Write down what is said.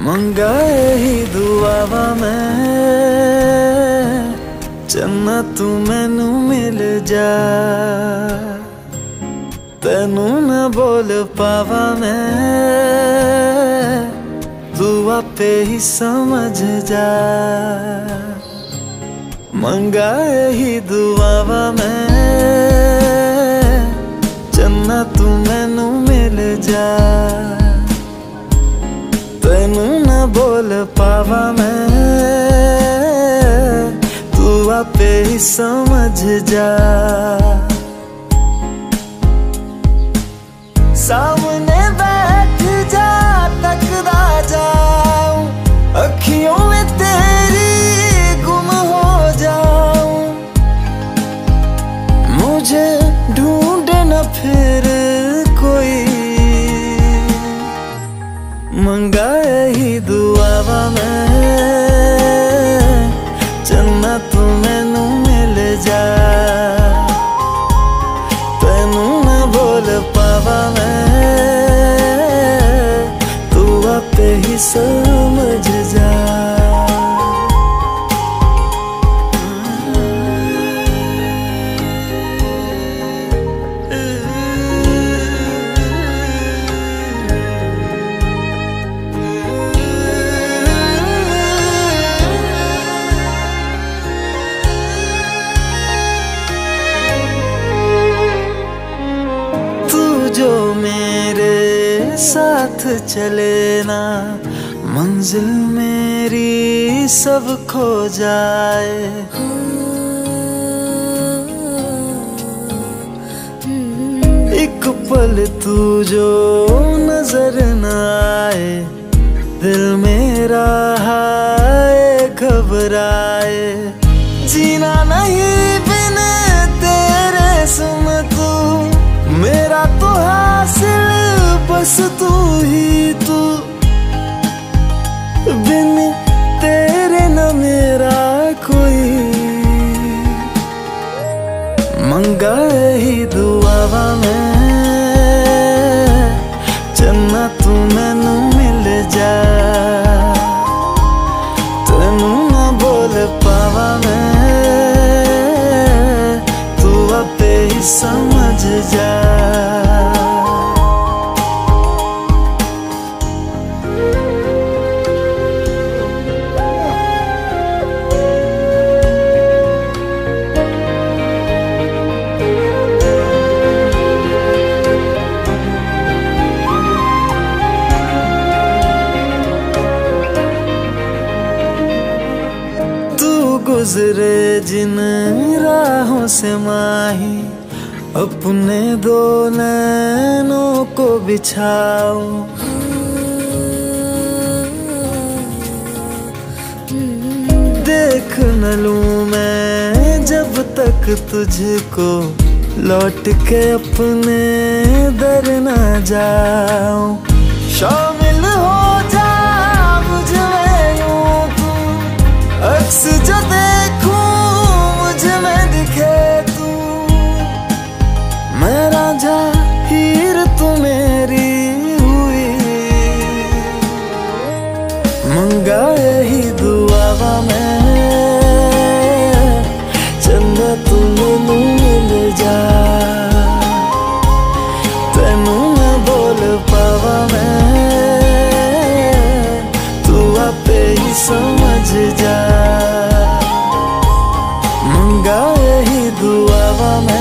मंगा ही दुआवा मैं चन्ना तू मैनू मिल जा। तेनू न बोल पावा मैं तू आपे ही समझ जा। मंगा ही दुआवा मैं चन्ना तू मैनू मिल जा। तेनू न बोल पावा मैं तू आपे ही समझ जा। सामने बैठ जा तकदा जाऊं, अखियों में तेरी गुम हो जाऊं। मुझे ढूंढे न फिर कोई, मंगा ही दुआवा मैं चन्ना तू मैनू मिल जा। तेनू न बोल पावा मैं तू आपे ही समझ जा। जो मेरे साथ चले ना मंजिल मेरी सब खो जाए। एक पल तू जो नजर न आए, दिल मेरा हाय घबराए। जीना नहीं बिन तेरे सुन तू, मेरा तो हासिल बस तू ही तू। बिन तेरे न मेरा कोई, मंगा ही दुआवा मैं चन्ना तू मैनू मिल जा। तेनू न बोल पावा मैं तू आपे ही समझ जा। गुजरे जिन राहों से माही, अपने दो नैनों को बिछाऊं। देख न लूं मैं जब तक तुझको, लौट के अपने दर न जाऊं। शामिल हो जा मुझमें यूं तू, अक्स जो देखूं मुझ में दिखे तू। मैं रांझा हीर तू मेरी हुई, मंगा ही दुआवा मैं चन्ना तू मैनू मिल जा। तेनू न बोल पावा मैं तू आपे ही समझ जा। मंगा ही दुआवा मैं